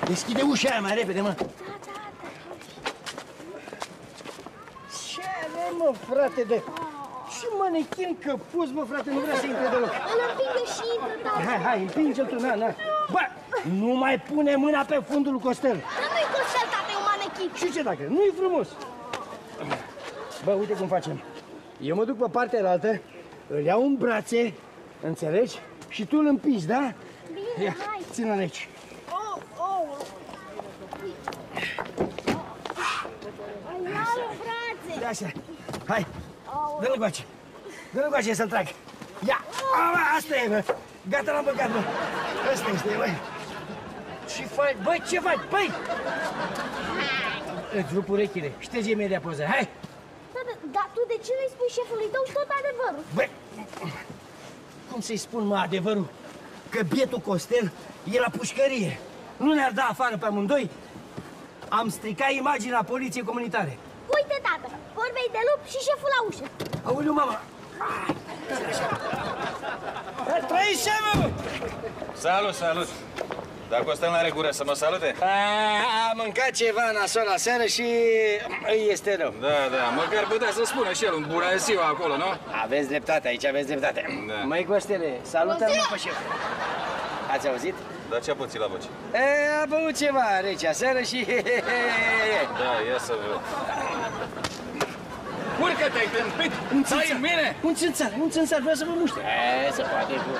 Deschide ușa aia mai repede, mă. Ce avem, mă, frate, de... Ce manechin căpus, mă, frate, nu vrea să intre deloc. Îl împinge și intră, tata. Hai, împinge-l tu, na. Bă, nu mai pune mâna pe fundul lui Costel. Dar nu-i Costel, tata, e un manechin. Și ce dacă? Nu-i frumos. Bă, uite cum facem. Eu mă duc pe partea alaltă, îl iau în brațe, înțelegi? Și tu îl împingi, da? Bine, ia, hai. ține-l aici. Alo, frate. Așa, hai, dă-l încoace. Dă-l încoace să-l trag. Ia, asta e, bă. Gata, l-am băgat, bă. Asta este, băi. Ce faci? Băi, ce faci? Băi! Îți rup urechile. Șterge imediat poza. Hai! Dar tu de ce nu-i spui șefului tău tot adevărul? Băi, cum să-i spun, mă, adevărul? Că bietul Costel e la pușcărie. Nu ne-ar da afară pe amândoi? Am stricat imaginea poliției comunitare. Uite, tată, vorbei de lup și șeful la ușă. Aoleu, mama! Trăiți, șeful! Salut, salut! Dar Costel n-are gură să mă salute? A mâncat ceva nasol la seară și îi este rău. Da, măcar putea să spună și el un bună ziua acolo, nu? Aveți dreptate, aici aveți dreptate. Da. Măi, Costele, salută-l pe șef. Ați auzit? Dar ce-a pățit la voce? A băut ceva rece aseară și... Da, ia să văd. Urcă-te, ai tâmpit! Stai în mine! Un țânțar, vreau să vă muște. Se poate cu...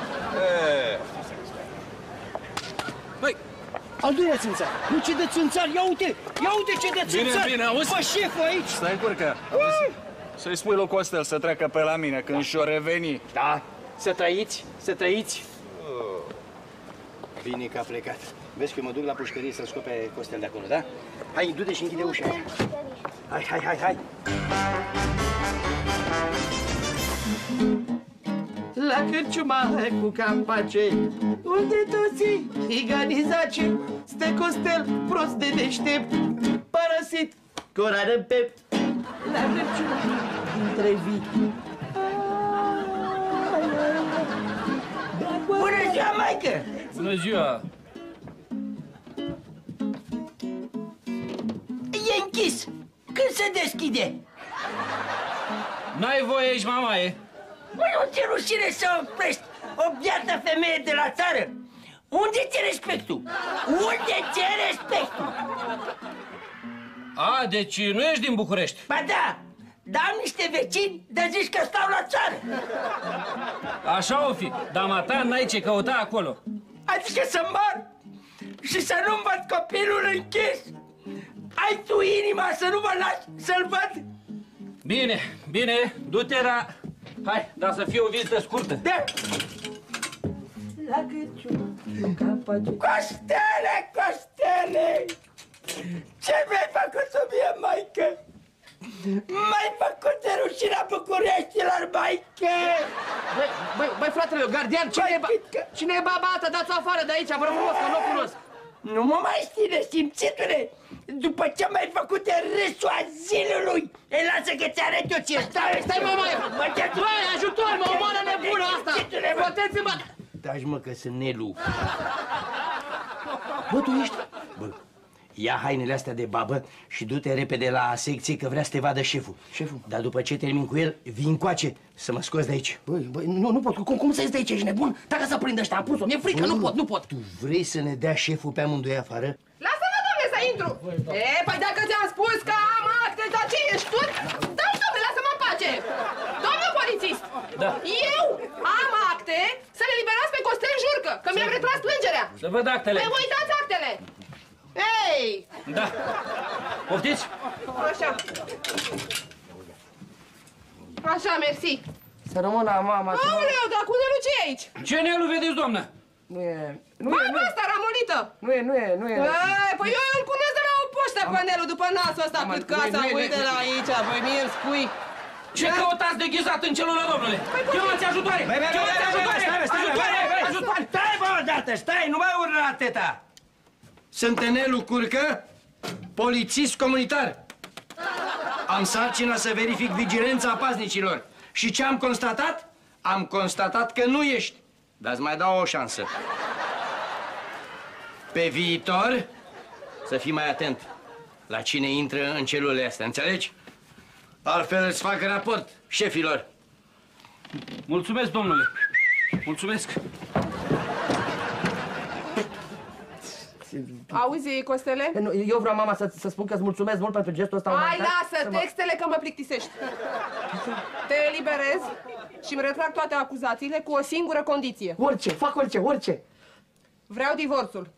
Băi! Al doilea țânțar. Nu ce de țânțar, ia uite ce de țânțar. Bine, auzi? Bă, șeful aici. Stai, curcă. Să-i spui lui Costel să treacă pe la mine când și-o reveni. Da, să trăiți. Bine că a plecat. Vezi că eu mă duc la pușcărie să-l scot pe Costel de acolo, da? Hai, du-te și închide ușa. Hai. La cârciuma cu campace, unde toți organizace, stă Costel prost de deștept, părăsit cu o rană în pept. La cârciuma dintre vii. Bună ziua, maică! Bună ziua! E închis. Când se deschide? N-ai voie aici, mamaie? Măi, nu ți-e rușine să oprești o biată femeie de la țară? Unde ți-e respectul? Unde ți-e respectul? A, deci nu ești din București? Ba da, dar am niște vecini de zici că stau la țară. Așa o fi, dar mata n-ai ce căuta acolo. Adică să mor și să nu-mi văd copilul închis? Ai tu inima să nu mă lași să-l văd? Bine, du-te, dar... Hai, dar să fie o vizită scurtă. Da. La cârciuma cu campace. Costele! Ce mi-ai făcut mie, maică? M-ai făcut de rușinea Bucureștilor, maică! Băi, fratele, gardian, cine e baba asta? Dați-o afară de aici, vă rog frumos, că nu o cunosc. Nu mă mai ține, simțitule! După ce m-ai făcut de râsul azilului, îi lasă că ți-arăt eu ce Stai, mamaie! Băi, ajutor, mă omoară nebună asta! Proteți-mă! Taci, mă, că sunt Nelu. Bă, tu ești? Bă, ia hainele astea de babă și du-te repede la secție că vrea să te vadă șeful. Șeful? Dar după ce termin cu el, vii încoace să mă scoți de aici. Băi, nu pot. Cum să ies de aici? Ești nebun? Dacă să prindă ăștia, am pus-o. Mi-e frică, nu pot. Tu vrei să ne dea șeful pe amândoi afară? Lasă-mă, domnule, să intru! Păi dacă ți-am spus că am acte, dar ce ești tu? Dai, domnule, lasă-mă în pace! Domnul polițist! Da. Eu am acte să-l eliberați pe Costel Jurcă, că mi-am retras plângerea! Să văd actele. Păi vă uitați actele! Ei! Da. Poftiți? Așa, mersi. Să rămână mama. Aoleu, dar cu Nelu ce e aici? Ce Nelu vedeți, doamnă? Baba asta, ramolită! Nu e. Păi eu îl cunosc de la o poștă pe Nelu, după nasul ăsta cât casa, uite la aici, păi mie îmi spui... Ce căutați deghizat în celulă, domnule? Chemați ajutoare! Chemați ajutoare! Ajutoare! Stai, bă, odată, stai, nu mai urla atâta! Sunt Nelu Curcă, polițist comunitar. Am sarcina să verific vigilența paznicilor. Și ce am constatat? Am constatat că nu ești. Dar îți mai dau o șansă. Pe viitor, să fii mai atent la cine intră în celulele astea, înțelegi? Altfel îți fac raport șefilor. Mulțumesc, domnule. Mulțumesc. Auzi, Costele? Eu vreau, mama, să spun că îți mulțumesc mult pentru gestul ăsta. Hai, lasă textele că mă plictisești. Te eliberez și îmi retrag toate acuzațiile cu o singură condiție. Orice, fac orice. Vreau divorțul.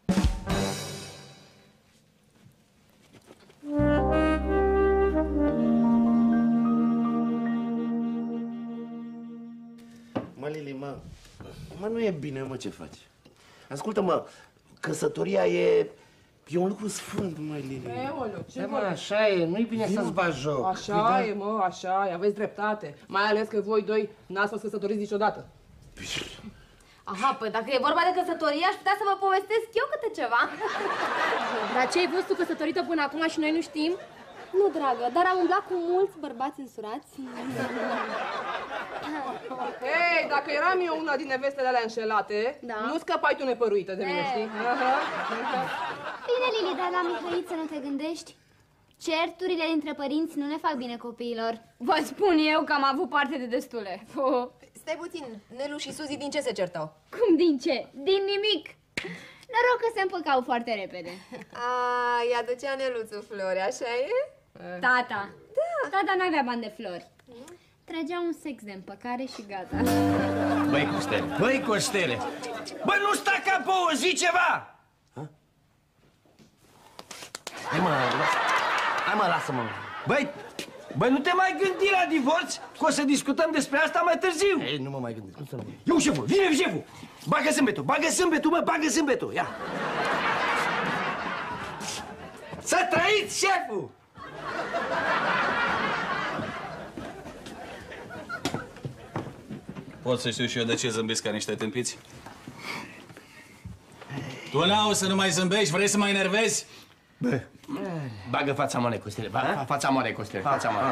Mă, Lili, mă, nu e bine, mă, ce faci? Ascultă-mă, căsătoria e un lucru sfânt, mă, Lili. Eoleu, ce mă, așa e, nu-i bine să-ți bagi joc. Așa e, mă, așa e, aveți dreptate. Mai ales că voi doi n-ați fost căsătoriți niciodată. Aha, păi dacă e vorba de căsătorie, aș putea să vă povestesc eu câte ceva. Dar ce ai fost tu căsătorită până acum și noi nu știm? Nu, dragă, dar am umblat cu mulți bărbați însurați. Hei, dacă eram eu una din nevestele alea înșelate, da, nu scăpai tu nepăruită de mine, știi? Bine, Lili, dar la Mihăiță nu te gândești? Certurile dintre părinți nu ne fac bine copiilor. Vă spun eu că am avut parte de destule. Stai puțin, Nelu și Suzy din ce se certau? Cum din ce? Din nimic. Noroc că se împăcau foarte repede. Îi aducea Neluțu flori, așa e? Tata. Da. Tata n-avea bani de flori. Trăgea un sex de împăcare și gata. Băi, Costele! Bă, nu sta ca pe o zi ceva! Hai, mă, lasă-mă. Băi, nu te mai gândi la divorț? Că o să discutăm despre asta mai târziu. Ei, nu mă mai gândesc. Cum să nu? Eu, șeful, vine șeful! Bagă zâmbetul, mă, bagă zâmbetul, ia! Să trăiți, șeful! Pot să știu și eu de ce zâmbiți ca niște tâmpiți? Tu n-au să nu mai zâmbești? Vrei să mă enervezi? Bă, bagă fața moare, Costele, fața moare, Costele, fața moare.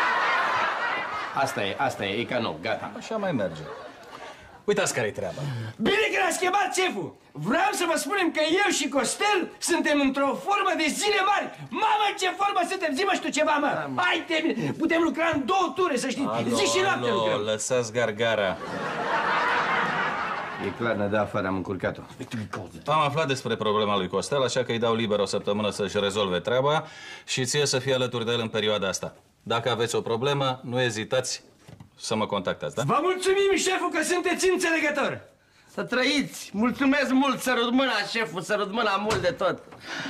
Asta e ca nou, gata. Așa mai merge. Uitați care-i treaba. Bine că l-a schimbat, șeful! Vreau să vă spunem că eu și Costel suntem într-o formă de zile mari! Mamă, ce formă suntem! Zi-mă și tu ceva, mă! Hai, termin! Putem lucra în 2 ture, să știi! Zi și noapte lucrăm! Lăsați gargara! E clar, ne dă afară, am încurcat-o. Am aflat despre problema lui Costel, așa că îi dau liber o săptămână să-și rezolve treaba și ție să fii alături de el în perioada asta. Dacă aveți o problemă, nu ezitați să mă contactați, da? Vă mulțumim, șeful, că sunteți înțelegător! Să trăiți! Mulțumesc mult, sărut mâna, șeful, sărut mâna mult de tot.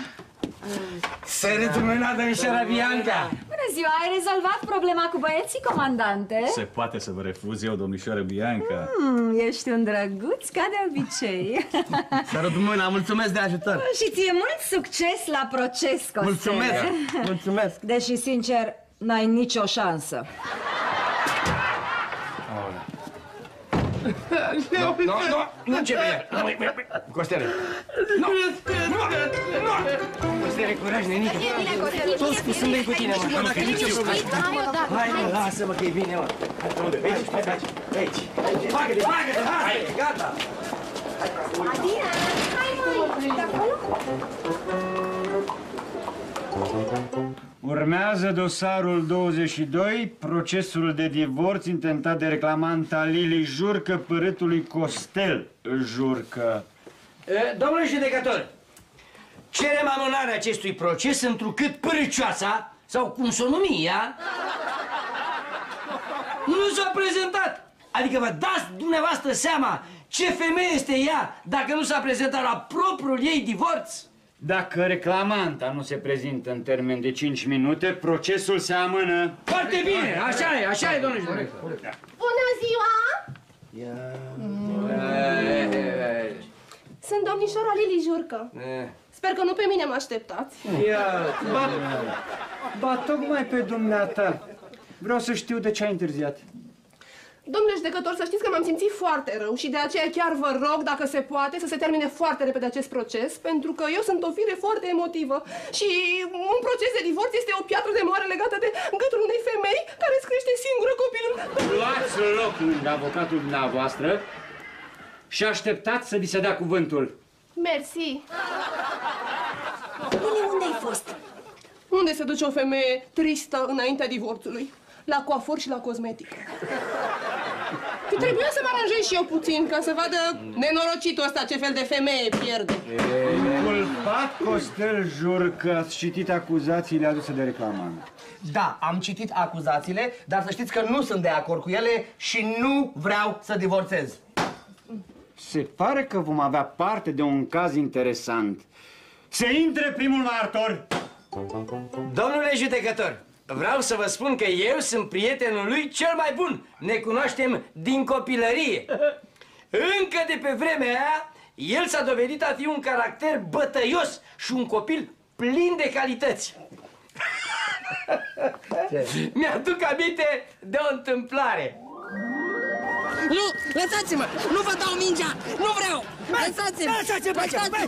Sărut mâna, domnișoara Bianca! Bună ziua, ai rezolvat problema cu băieții, comandante? Se poate să vă refuz eu, domnișoară Bianca? Ești un drăguț, ca de obicei. Sărut mâna, mulțumesc de ajutor. Și ție mult succes la proces, Costele. Mulțumesc. Deși, sincer, n-ai nicio șansă. Nu începe iar! Costele! Nu! Costele, curaj, nenică! Toți cu sunt cu tine, mă! Hai, mă, lasă-mă că e bine, mă! Aici! Bagă-te, hai! Gata! Adina, hai, măi! De acolo? Urmează dosarul 22, procesul de divorț intentat de reclamanta Lili Jurcă, părâtului Costel Jurcă. Domnule judecător, cerem amânarea acestui proces întrucât părâcioasa, sau cum s-o numi ea, nu s-a prezentat. Adică vă dați dumneavoastră seama ce femeie este ea dacă nu s-a prezentat la propriul ei divorț? Dacă reclamanta nu se prezintă în termen de 5 minute, procesul se amână. Foarte bine, așa e, domnule judecător. Bună ziua! Sunt domnișoara Lili Jurcă. Sper că nu pe mine mă așteptați. Ba, tocmai pe dumneata. Vreau să știu de ce ai întârziat. Domnule judecător, să știți că m-am simțit foarte rău și de aceea chiar vă rog, dacă se poate, să se termine foarte repede acest proces, pentru că eu sunt o fire foarte emotivă și un proces de divorț este o piatră de moare legată de gâtul unei femei care îți crește singură copilul. Luați loc lângă avocatul dumneavoastră și așteptați să vi se dea cuvântul. Mersi. Lili, unde ai fost? Unde se duce o femeie tristă înaintea divorțului? La coafor și la cosmetic. Că trebuia să mă aranjez și eu puțin, ca să vadă nenorocitul ăsta ce fel de femeie pierde. Culpat Costel jur că ați citit acuzațiile aduse de reclamant. Da, am citit acuzațiile, dar să știți că nu sunt de acord cu ele și nu vreau să divorțez. Se pare că vom avea parte de un caz interesant. Se intre primul martor! Domnule judecător, vreau să vă spun că eu sunt prietenul lui cel mai bun. Ne cunoaștem din copilărie. Încă de pe vremea aia, el s-a dovedit a fi un caracter bătăios și un copil plin de calități. Mi-aduc aminte de o întâmplare. Nu, lăsați-mă! Nu vă dau mingea! Nu vreau! Lăsați-mă! Lăsați-mă!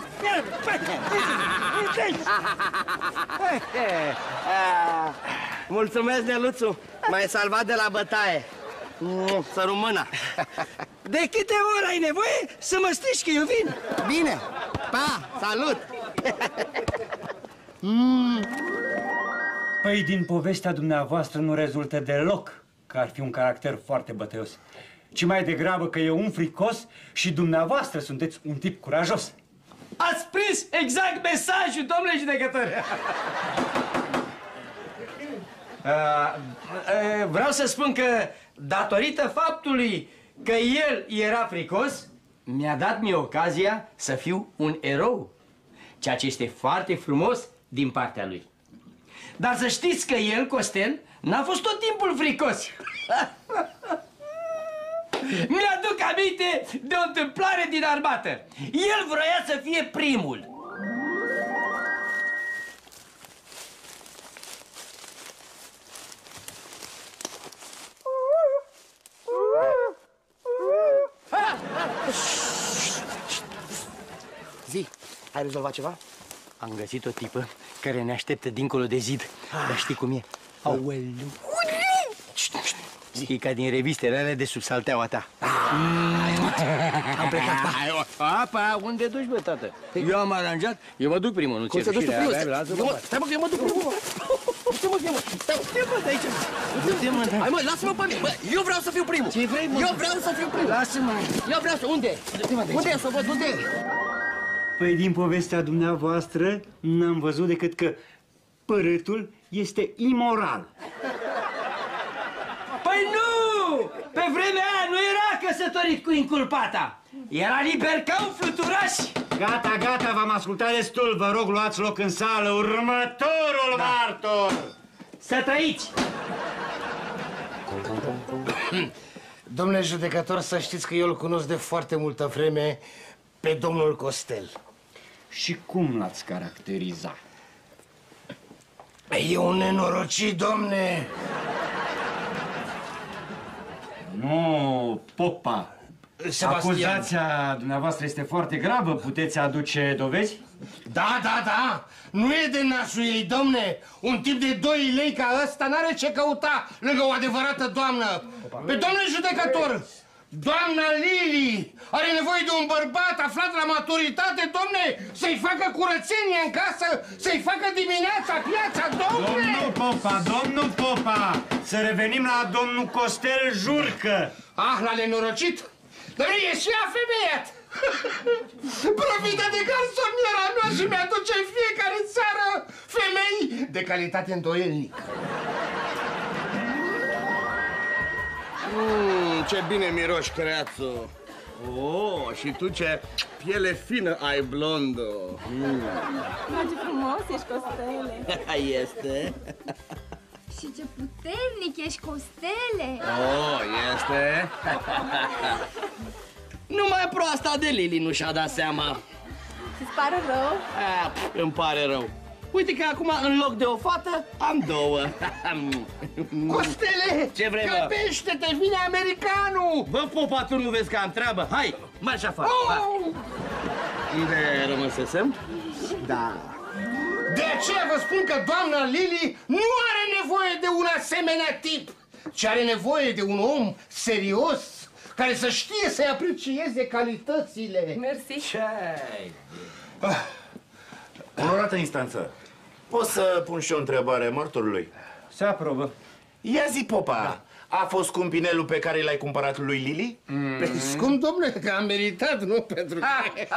Mulțumesc, Neluțu! M-ai salvat de la bătaie! Să rămână! De câte ori ai nevoie să mă strici că eu vin? Bine! Pa! Salut! Păi din povestea dumneavoastră nu rezultă deloc că ar fi un caracter foarte bătăios, ci mai degrabă că e un fricos și dumneavoastră sunteți un tip curajos. Ați prins exact mesajul, domnule judecător! Vreau să spun că, datorită faptului că el era fricos, mi-a dat mie ocazia să fiu un erou, ceea ce este foarte frumos din partea lui. Dar să știți că el, Costel, n-a fost tot timpul fricos. Mi-aduc aminte de o întâmplare din armată. El vroia să fie primul. Zi, ai rezolvat ceva? Am găsit o tipă care ne așteptă dincolo de zid. Dar știi cum e? Aoleu! E ca din revistele alea de sub salteaua ta. Am plecat, pa! Apa, unde duci, bă, tată? Eu am aranjat, eu mă duc primul, nu ți-e Cum să duci tu rușine? primul? Stai mă, că eu mă duc primul! Stai mă, că eu mă... Stai mă, de aici! Hai mă, lasă-mă pe mine! Bă, eu vreau să fiu primul! Ce vrei, mă? Eu vreau să fiu primul! Lasă-mă! Eu vreau să... Unde? Unde e să văd? Unde e? Păi din povestea dumneavoastră n-am văzut decât că părâtul este imoral. Păi nu! Pe vremea aia nu era căsătorit cu inculpata. Era liber ca un fluturaș. Gata, gata, v-am ascultat destul. Vă rog, luați loc în sală. Următorul martor! Să trăiți! Domnule judecător, să știți că eu îl cunosc de foarte multă vreme pe domnul Costel. Și cum l-ați caracteriza? E un nenorocit, domne! Nu, Popa. Sebastian. Acuzația dumneavoastră este foarte gravă. Puteți aduce dovezi? Da, da, da! Nu e de nasul ei, domne! Un tip de 2 lei ca ăsta n-are ce căuta lângă o adevărată doamnă! Pe domnule judecător, doamna Lili are nevoie de un bărbat aflat la maturitate, domne, să-i facă curățenie în casă, să-i facă dimineața piața, domne! Domnul Popa, să revenim la domnul Costel Jurcă. Ah, la nenorocit? Domne, e și ea femeie! Profită de garsoniera mea și mi-aduce în fiecare seară femei de calitate îndoielnică. Ce bine miroși, creațu! Oh, și tu ce piele fină ai, blondo! Ce frumos ești, Costele! Este? Și ce puternic ești, Costele! Oh, este? Numai proasta de Lili nu și-a dat seama. Îți pare rău? Îmi pare rău. Uite că acum, în loc de o fată, am 2. Costele! Ce vrei, mă? Grăbește-te, vine americanul! Bă, Popa, tu nu vezi că am treabă? Hai, marș afară! Unde rămăsesem? Da. De aceea vă spun că doamna Lili nu are nevoie de un asemenea tip, ci are nevoie de un om serios, care să știe să-i aprecieze calitățile. Mersi. Ce-ai? Onorată instanță, pot să pun și o întrebare martorului? Se aprobă. Ia zi, popa, a fost scumpinelul pe care l-ai cumpărat lui Lili? Scump, domnule, că am meritat, nu? Pentru că...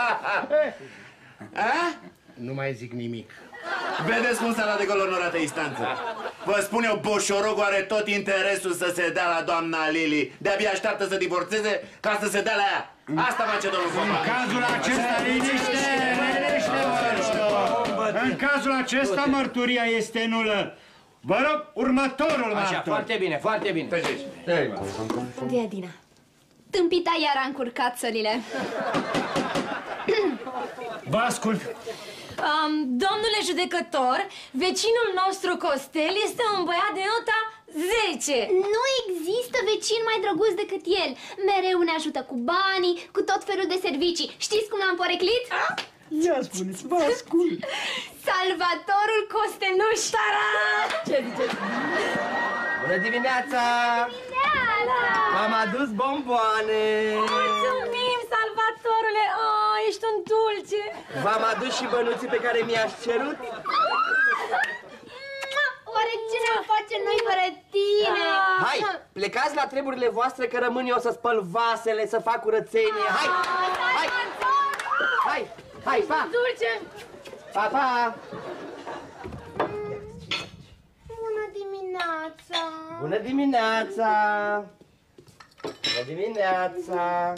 Nu mai zic nimic. Vedeți cum s-a dat de gol, onorată instanță. Vă spun eu, Boșorogul are tot interesul să se dea la doamna Lili. De-abia așteaptă să divorțeze ca să se dea la ea. Asta face domnul Popa. În cazul acesta, liniște! În cazul acesta, mărturia este nulă. Vă rog, următorul martor. Așa, foarte bine, foarte bine. De Adina. Tâmpita iar a încurcat sălile. Vă ascult. Domnule judecător, vecinul nostru Costel este un băiat de nota 10. Nu există vecin mai drăguț decât el. Mereu ne ajută cu banii, cu tot felul de servicii. Știți cum l-am poreclit? Ia spuneți, vă ascult. Salvatorul Costeluș. Ce ziceți? Bună dimineața! V-am adus bomboane! Mulțumim, Salvatorule! Oh, ești un dulce! V-am adus și bănuții pe care mi-ați cerut? Oare ce ne facem noi fără tine? Hai, plecați la treburile voastre că rămân eu să spăl vasele, să fac curățenie. Hai, hai, hai, hai, pa! Dulce! Pa, pa! Bună dimineața! Bună dimineața! Bună dimineața!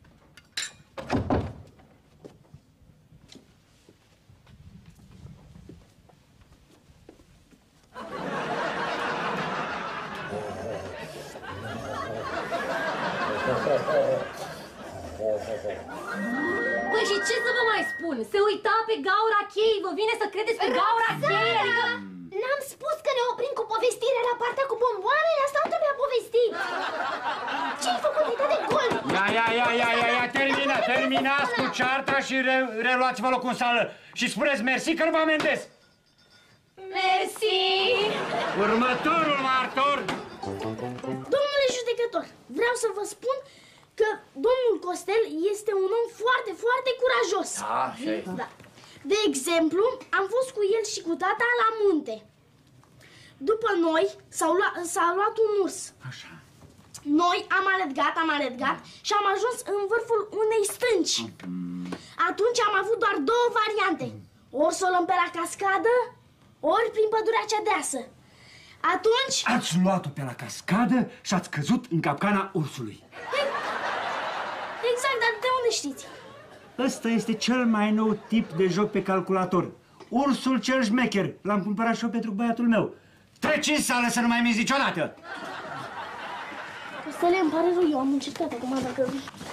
Păi și ce să vă mai spun? Se uita pe gaura cheii, vă vine să credeți pe gaura cheii? Adică... N-am spus că ne oprim cu povestirea la partea cu bomboanele? Asta nu trebuia povestit. Ce-ai făcut? Ai dat de gol. Ia, terminați cu cearta și reluați-vă locul în sală. Și spuneți mersi că nu vă amendez. Mersi. Următorul martor. Domnule judecător, vreau să vă spun că domnul Costel este un om foarte, foarte curajos. Da. De exemplu, am fost cu el și cu tata la munte. După noi s-a luat un urs. Așa. Noi am alergat și am ajuns în vârful unei stânci. Atunci am avut doar două variante. Ori să o luăm pe la cascadă, ori prin pădurea cea deasă. Atunci... Ați luat-o pe la cascadă și ați căzut în capcana ursului. Exact, dar de unde știți? Ăsta este cel mai nou tip de joc pe calculator. Ursul cel șmecher. L-am cumpărat și eu pentru băiatul meu. Treci în sală să nu mai minți niciodată. Costele, îmi pare rău, eu am încercat acum, dacă...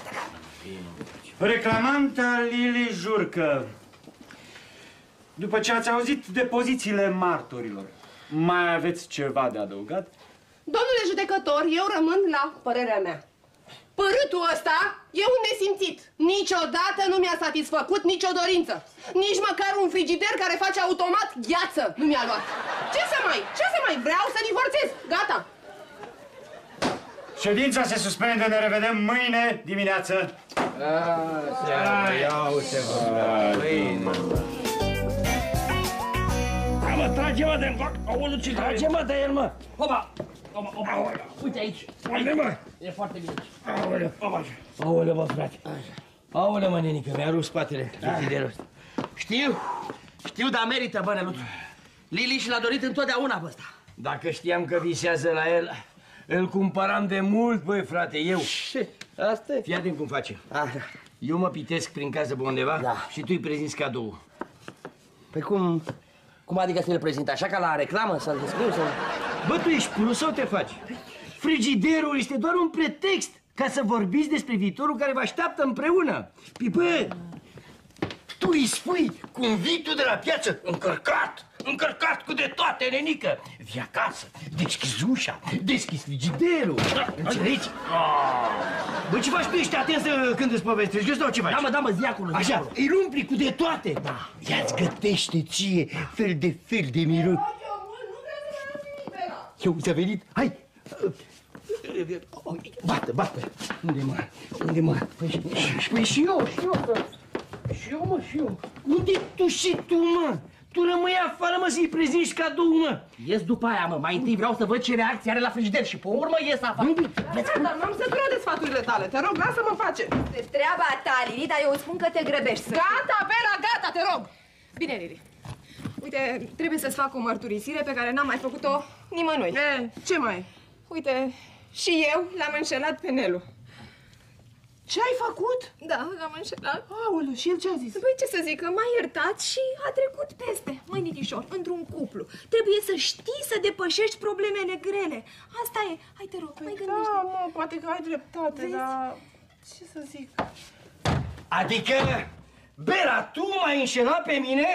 Reclamanta Lili Jurcă. După ce ați auzit depozițiile martorilor, mai aveți ceva de adăugat? Domnule judecător, eu rămân la părerea mea. Părâtul ăsta e un nesimțit. Niciodată nu mi-a satisfăcut nicio dorință. Nici măcar un frigider care face automat gheață nu mi-a luat. Ce să mai? Vreau să divorțez. Gata. Ședința se suspendă, ne revedem mâine dimineață. Trage-mă de-n coc! Aoleu, ce trage-mă de el, mă! Opa! Uite aici! E foarte bine aici! Aoleu, mă, frate! Aoleu, mă, nenică, mi-a rupt spatele frigiderul ăsta. Știu, dar merită, bă, Neluțu. Lili și l-a dorit întotdeauna pe ăsta. Dacă știam că visează la el, îl cumpăram de mult, băi, frate, eu. Ce? Asta e? Fii atent cum face. Eu mă pitesc prin casă pe undeva și tu îi prezinți cadou. Păi cum adică să-l prezint? Așa ca la reclamă? Să-l descriu? Bă, tu ești prost sau te faci? Frigiderul este doar un pretext ca să vorbiți despre viitorul care vă așteaptă împreună. Păi, bă, tu îi spui cum vii tu de la piață, încărcat cu de toate, nenică. Vii acasă, deschizi ușa, deschizi frigiderul. Înțelegi? Bă, ce faci tu? Ești atent când îți povestești? Eu sau ce faci? Da, mă, zi acolo. Așa, îi umpli cu de toate. Da. Ia-ți gătește ție fel de miros. Eu ți-a venit? Hai! Bată! Unde mă? Păi și eu, Și eu, mă. și eu. Unde tu și tu, mă? Tu rămâi afară, mă, să-i prezinți cadou, mă. Ies după aia, mă. Mai întâi vreau să văd ce reacție are la frigider și pe urmă ies afară. Dar m-am săturat de sfaturile tale. Te rog, lasă-mă în pace. De treaba ta, Lili, dar eu îți spun că te grăbești. Gata, Bela, gata, te rog. Bine, Lili. Uite, trebuie să-ți fac o mărturisire pe care n-am mai făcut-o nimănui. Ce mai? Uite, și eu l-am înșelat pe Nelu. Ce ai făcut? Da, l-am înșelat. Aoleu, și el ce a zis? Păi ce să zic, că m-a iertat și a trecut peste. Măi, Nitișor, într-un cuplu trebuie să știi să depășești problemele grele. Asta e. Hai, te rog, mai gândește. Da, mă, poate că ai dreptate, dar... Ce să zic? Adică, Bela, tu m-ai înșelat pe mine?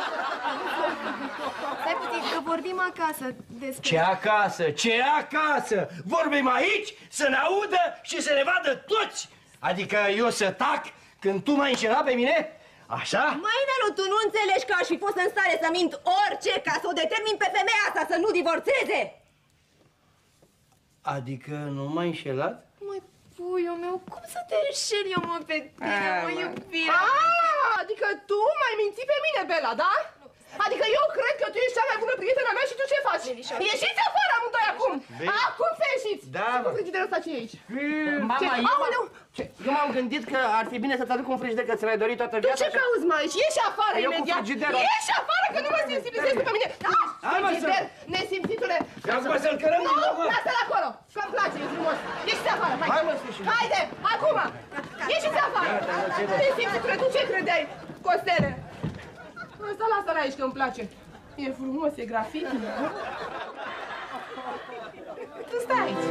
Stai puțin, că vorbim acasă despre... Ce acasă? Ce acasă? Vorbim aici, să ne audă și să ne vadă toți! Adică eu să tac când tu m-ai înșelat pe mine? Așa? Măi, Nelu, tu nu înțelegi că aș fi fost în stare să mint orice ca să o determin pe femeia asta să nu divorțeze? Adică nu m-ai înșelat? Măi, puiul meu, cum să te înșel eu, mă, pe tine, mă, iubire? Adică tu m-ai mințit pe mine, Bela, da? Adică eu cred că tu ești cea mai bună prietena mea și tu ce faci? Ieșiți afară amândoi acum! Acum să ieșiți! Da, mă! Frigiderul ăsta ce e aici? Mama, eu m-am gândit că ar fi bine să-ți aduc un frigider, că ți l-ai dorit toată viața. Tu ce cauți, mă, aici? Ieși afară imediat! Ieși afară, că nu mă sensibilizezi pe mine! Frigider, nesimțitule! Vreau să-l cărăm! Nu, lasă-l acolo! Că-mi place, e frumos! Ieșiți afară, hai! Haide, acum! Ieșiți afară! Nesimțitule, tu ce credeai, Costele? Asta lasă-l aici, că îmi place. E frumos, e grafit. Tu stai aici.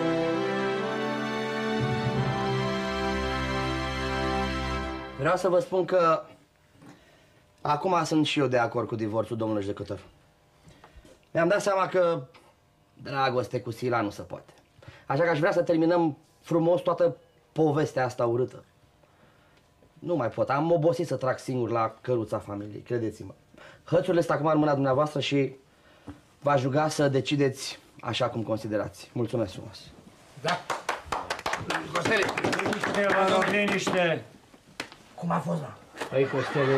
Vreau să vă spun că acum sunt și eu de acord cu divorțul, domnule judecător. Mi-am dat seama că dragoste cu sila nu se poate. Așa că aș vrea să terminăm frumos toată povestea asta urâtă. Nu mai pot, am obosit să trag singur la căruța familiei, credeți-mă. Hățurile sunt acum în mâna dumneavoastră și v-aș ruga să decideți așa cum considerați. Mulțumesc frumos. Da. Costele. Liniște, vă rog, liniște. Cum a fost, mă? Păi, Costele,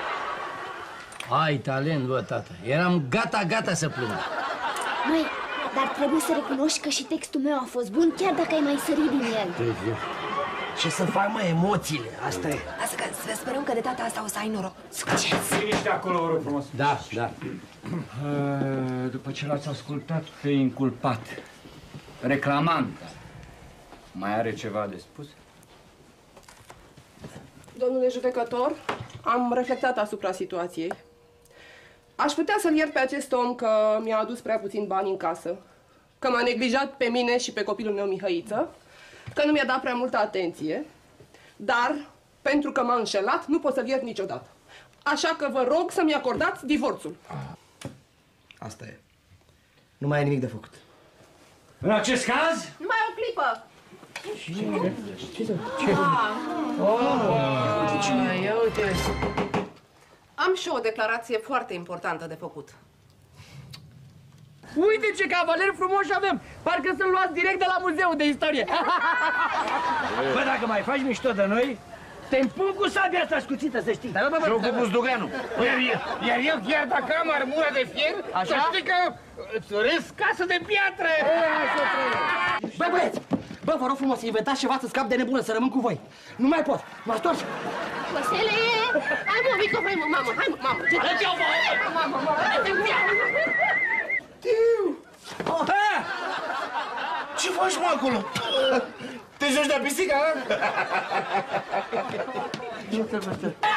ai talent, bă, tată. Eram gata să plâng. Măi, dar trebuie să recunoști că și textul meu a fost bun, chiar dacă ai mai sărit din el. Ce să fac, mă, emoțiile, asta e. Lasă că să sperăm că de data asta o să ai noroc. Succes! Liniște acolo, vă rog frumos. Da, da. După ce l-ați ascultat pe inculpat, reclamant, mai are ceva de spus? Domnule judecător, am reflectat asupra situației. Aș putea să-l iert pe acest om că mi-a adus prea puțin bani în casă, că m-a neglijat pe mine și pe copilul meu Mihăiță, că nu mi-a dat prea multă atenție, dar pentru că m-a înșelat, nu pot să-l iert niciodată. Așa că vă rog să-mi acordați divorțul. Asta e. Nu mai e nimic de făcut. În acest caz? Numai o clipă! Ia uite. Am și o declarație foarte importantă de făcut. Uite ce cavaleri frumoși avem! Parcă sunt luați direct de la Muzeul de Istorie. Bă, dacă mai faci mișto de noi, te împun cu sabia asta scuțită, să știi. Și eu cu buzduganul. Iar eu chiar dacă am armură de fier, să știi că îți urez casă de piatră! Bă, băieți! Bă, vă rog frumos, inventați ceva să scap de nebună, să rămân cu voi. Nu mai pot. Mă întorc. Costele! Hai, mă, mică, hai, mă, mamă, hai, mă, mamă! Arăți-o, mă! Mamă, mă! Ce faci, mă, acolo? Te joci de pisica,